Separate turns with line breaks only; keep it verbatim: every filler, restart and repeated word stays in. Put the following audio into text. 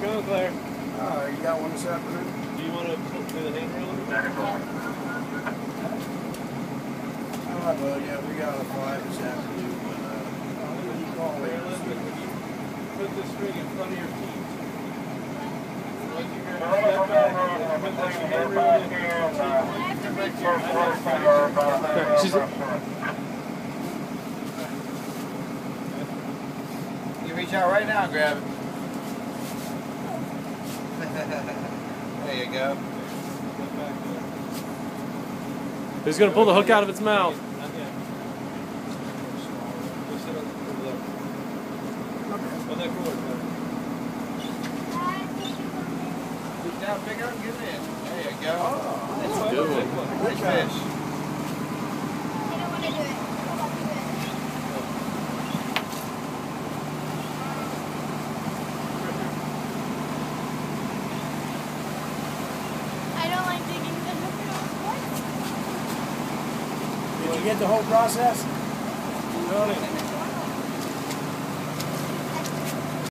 going, Claire?
Uh, you got one this afternoon?
Do you want to do the handrail?
Alright, well, yeah, we got a flight this afternoon, but uh, when you call
Claire,
it,
listen, when you put the string in front of your feet, once you hear
Step
step back, and put the handrail in.
She's
You reach out right now and grab it. There you go.
Who's going to pull the hook out of its mouth?
Reach down, pick up, get it in. There you go.
oh,
That's a good one.
Nice fish.
I don't want to do it. Come on, do it. I don't like digging the hook out. What?
did you get the whole process?
Got it.